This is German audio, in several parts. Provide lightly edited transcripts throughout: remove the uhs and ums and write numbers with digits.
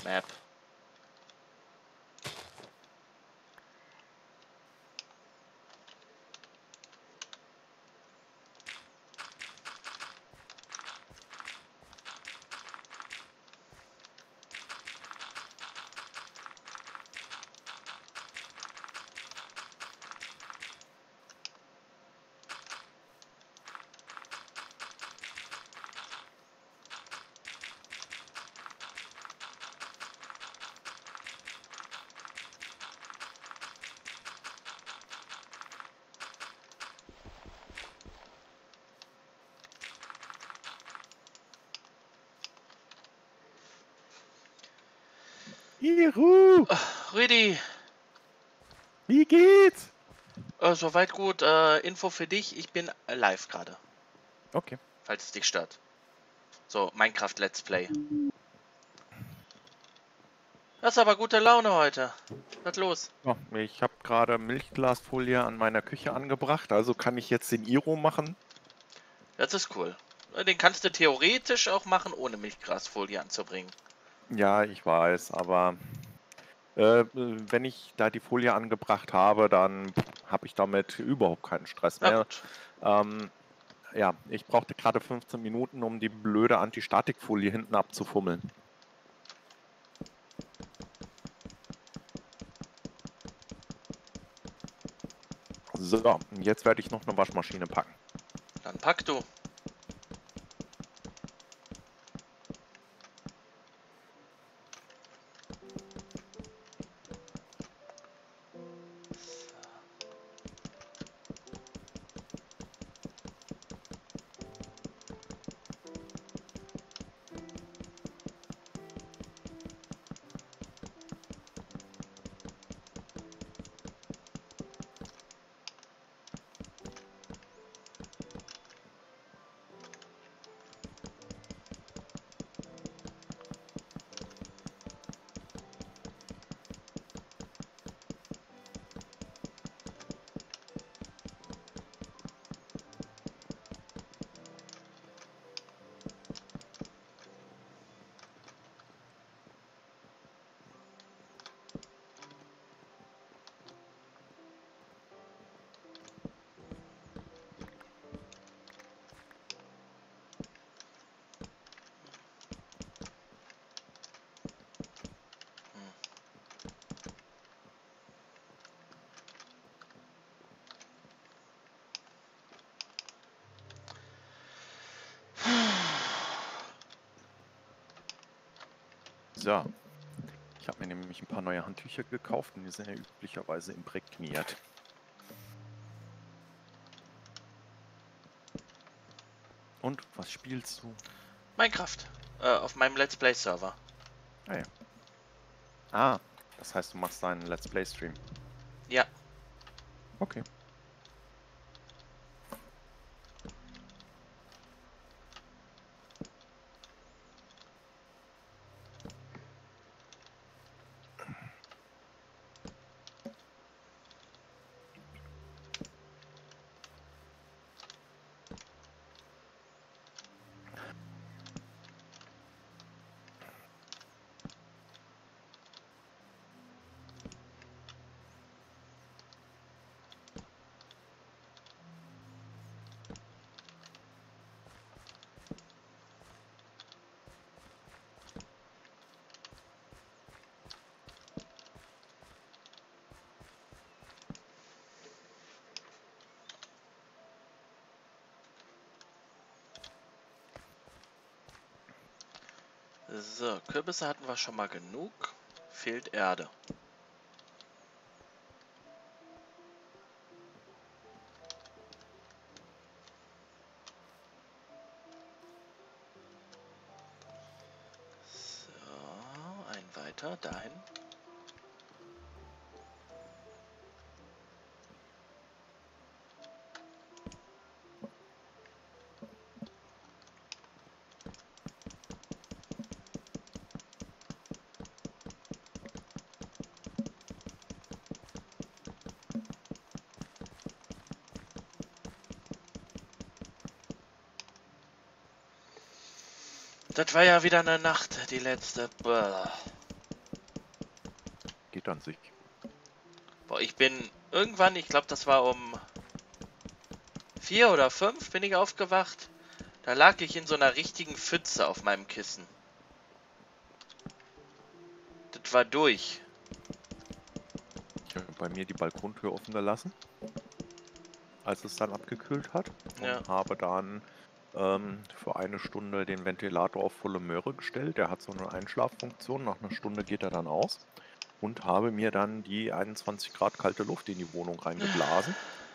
Map. Juhu! Rüdi, Wie geht's? soweit gut. Info für dich, ich bin live gerade, Okay. falls es dich stört. So, Minecraft Let's Play. Hast aber gute Laune heute. Was los? Ja, ich habe gerade Milchglasfolie an meiner Küche angebracht, also kann ich jetzt den Iro machen. Das ist cool. Den kannst du theoretisch auch machen, ohne Milchgrasfolie anzubringen. Ja, ich weiß, aber wenn ich da die Folie angebracht habe, dann habe ich damit überhaupt keinen Stress Na mehr. gut. Ja, ich brauchte gerade 15 Minuten, um die blöde Anti-Statik-Folie hinten abzufummeln. So, jetzt werde ich noch eine Waschmaschine packen. Dann pack du. So, ich habe mir nämlich ein paar neue Handtücher gekauft und die sind ja üblicherweise imprägniert. Und was spielst du? Minecraft. Auf meinem Let's Play Server. Ah ja. Ah, das heißt, du machst einen Let's Play Stream. Ja. Okay. So, Kürbisse hatten wir schon mal genug. Fehlt Erde. So, ein weiter dahin. Das war ja wieder eine Nacht, die letzte. Bäh. an sich. Boah, ich bin irgendwann, ich glaube, das war um 4 oder 5 bin ich aufgewacht. Da lag ich in so einer richtigen Pfütze auf meinem Kissen. Das war durch. Ich habe bei mir die Balkontür offen gelassen, als es dann abgekühlt hat. Ja. Und habe dann für eine Stunde den Ventilator auf volle Möhre gestellt. Der hat so eine Einschlaffunktion. Nach einer Stunde geht er dann aus. Und habe mir dann die 21 Grad kalte Luft in die Wohnung reingeblasen.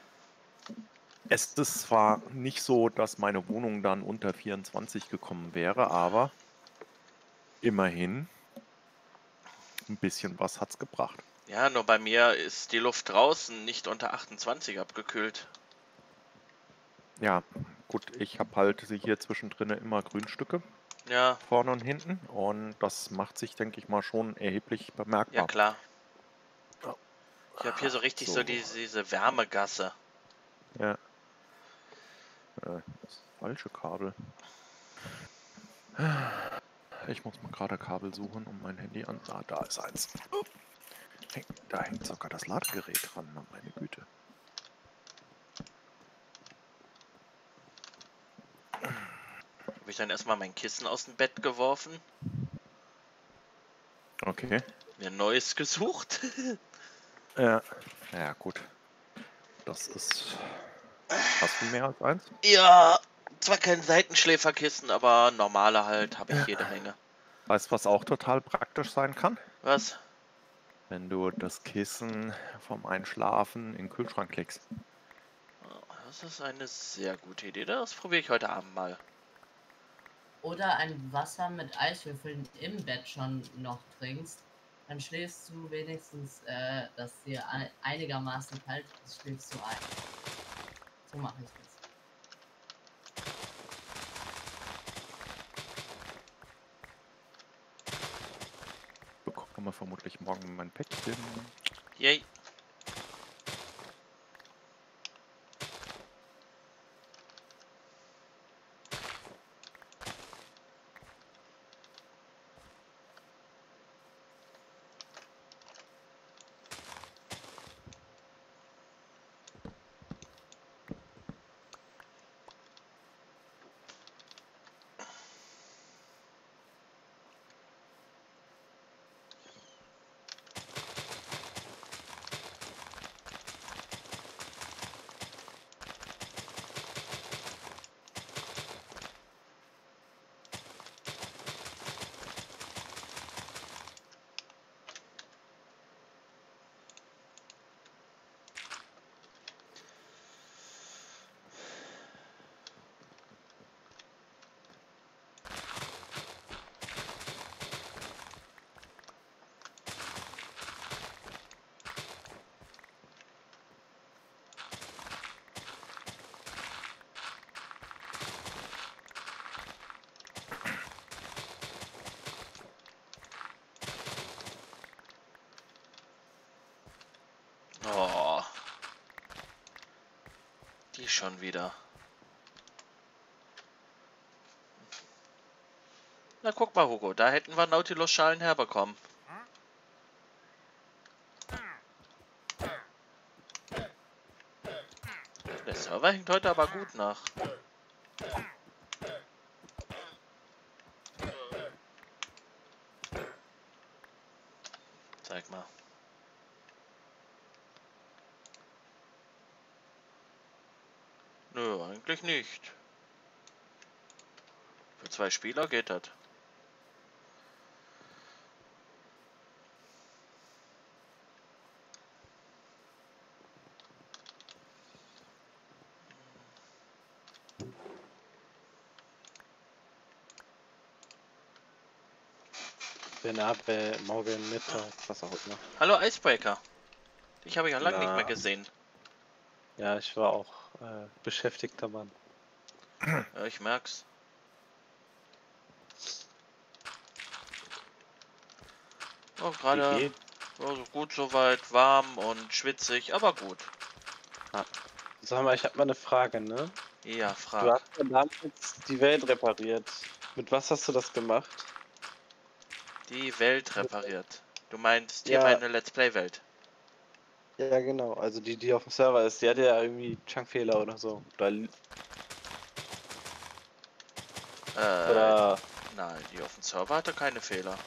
Es ist zwar nicht so, dass meine Wohnung dann unter 24 gekommen wäre, aber immerhin ein bisschen was hat's gebracht. Ja, nur bei mir ist die Luft draußen nicht unter 28 abgekühlt. Ja, gut, ich habe halt hier zwischendrin immer Grünstücke Ja, vorne und hinten und das macht sich, denke ich mal, schon erheblich ja bemerkbar. klar. Ja. Ich habe hier so richtig so So, diese Wärmegasse. ja, das falsche Kabel. Ich muss mal gerade Kabel suchen, um mein Handy an. Ah, da ist eins. Da hängt sogar das Ladegerät dran, na, meine Güte. Habe ich dann erstmal mein Kissen aus dem Bett geworfen, Okay. mir ein neues gesucht. Ja, ja gut. Das ist. Hast du mehr als eins? Ja, zwar kein Seitenschläferkissen, aber normale halt, habe ich jede Menge. Weißt du, was auch total praktisch sein kann? Was? Wenn du das Kissen vom Einschlafen in den Kühlschrank legst. Das ist eine sehr gute Idee. Das probiere ich heute Abend mal. Oder ein Wasser mit Eiswürfeln im Bett schon noch trinkst, dann schläfst du wenigstens, dass dir einigermaßen kalt ist, schläfst du ein. So mache ich das. Bekomme vermutlich morgen mein Päckchen. Yay. Oh. Die schon wieder. Na guck mal, Hugo, da hätten wir Nautilus-Schalen herbekommen. Der Server hängt heute aber gut nach. Zeig mal. Nö, eigentlich nicht. Für 2 Spieler geht das. Bin ab, morgen Mittag, was auch immer. Hallo Icebreaker. Dich habe ich ja lange nicht mehr Na. gesehen. Ja, ich war auch beschäftigter Mann. Ja, ich merk's. Oh, Wie gerade geht? also gut soweit, warm und schwitzig, aber gut. Sag mal, ich habe mal eine Frage, ne? Ja, Du frag. hast ja damals die Welt repariert. Mit was hast du das gemacht? Die Welt repariert. Du meinst hier Ja. meine Let's Play-Welt. Ja, genau. Also die auf dem Server ist, die hat ja irgendwie Chunkfehler oder so. Oder Nein, die auf dem Server hatte keine Fehler.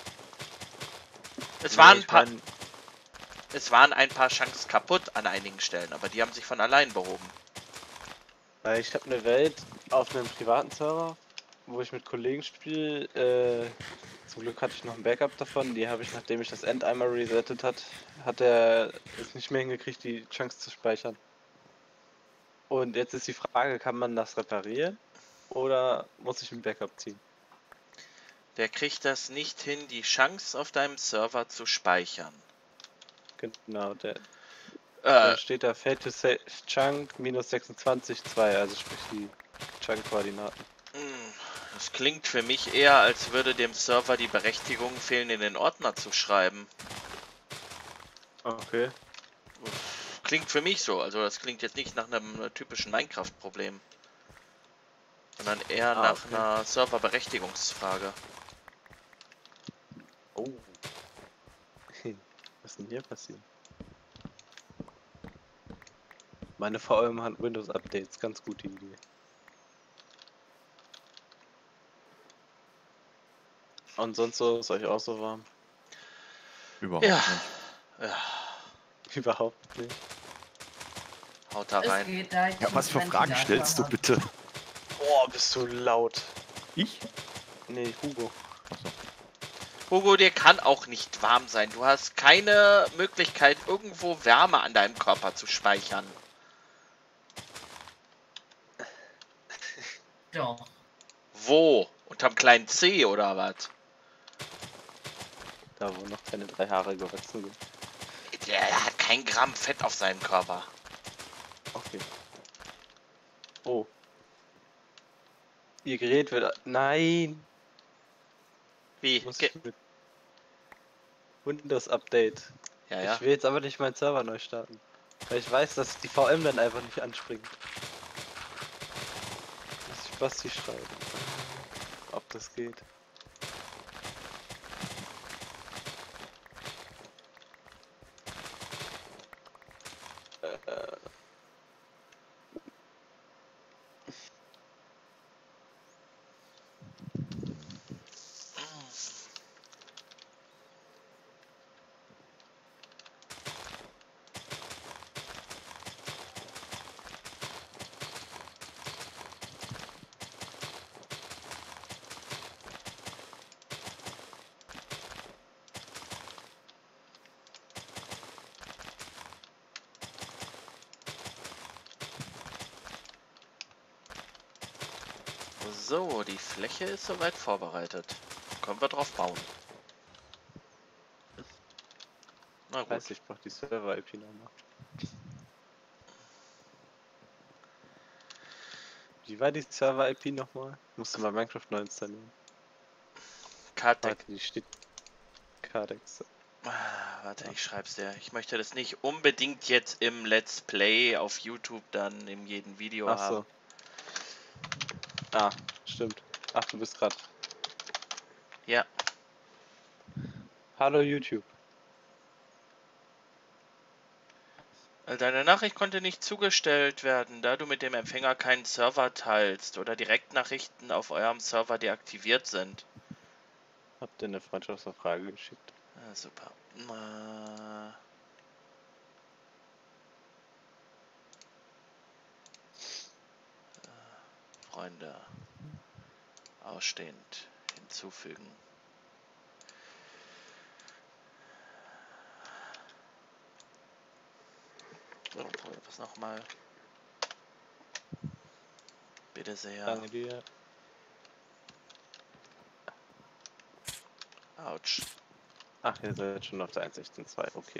Es nee, waren ich mein, ein paar Chunks kaputt an einigen Stellen, aber die haben sich von allein behoben. weil ich habe eine Welt auf einem privaten Server, wo ich mit Kollegen spiele. Zum Glück hatte ich noch ein Backup davon. Die habe ich, nachdem ich das End einmal resettet hat er es nicht mehr hingekriegt, die Chunks zu speichern. Und jetzt ist die Frage, kann man das reparieren oder muss ich ein Backup ziehen? Der kriegt das nicht hin, die Chunks auf deinem Server zu speichern. Genau, da steht da Fail to Save Chunk minus 26,2, also sprich die Chunk-Koordinaten. Das klingt für mich eher, als würde dem Server die Berechtigung fehlen, in den Ordner zu schreiben. Okay. Klingt für mich so, also das klingt jetzt nicht nach einem typischen Minecraft-Problem, sondern eher nach okay. einer Serverberechtigungsfrage. Oh. Was ist denn hier passiert? Meine VM hat Windows-Updates, ganz gute Idee. Und sonst so, ist euch auch so warm? Überhaupt Ja. nicht. Ja, Überhaupt nicht. haut da Es rein. geht, da ich Ja, was für einen Fragen Ventilator stellst du hab. bitte? Boah, bist du laut. Ich? Nee, Hugo. Achso. Hugo, dir kann auch nicht warm sein. Du hast keine Möglichkeit, irgendwo Wärme an deinem Körper zu speichern. Doch. Wo? Unterm kleinen C oder was? Da, wo noch keine 3 Haare gewachsen sind. Der hat kein Gramm Fett auf seinem Körper. Okay. Oh. Ihr Gerät wird... Nein! Wie? Muss ich mit Windows Update. Ja, ja. Ich will jetzt aber nicht meinen Server neu starten. Weil ich weiß, dass die VM dann einfach nicht anspringt. Muss ich Basti schreiben. Ob das geht. So, die Fläche ist soweit vorbereitet. Können wir drauf bauen. Na gut. Weiß ich brauche die Server-IP nochmal. Wie war die Server-IP nochmal? Musste mal Minecraft neu installieren. Kartek. Warte, die steht Cardex. Warte, ich schreib's dir. Ich möchte das nicht unbedingt jetzt im Let's Play auf YouTube dann in jedem Video Ach haben. so. Ah, stimmt. Ach, du bist gerade. Ja. Hallo YouTube. Deine Nachricht konnte nicht zugestellt werden, da du mit dem Empfänger keinen Server teilst oder Direktnachrichten auf eurem Server deaktiviert sind. Habt ihr eine Freundschaftsanfrage geschickt? Ja, super. Freunde ausstehend hinzufügen. So, was nochmal? Bitte sehr. Danke dir. Autsch. Ach, ihr seid schon auf der 1.16.2, okay.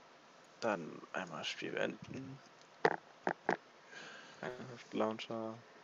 Dann einmal Spiel beenden. Minecraft Launcher.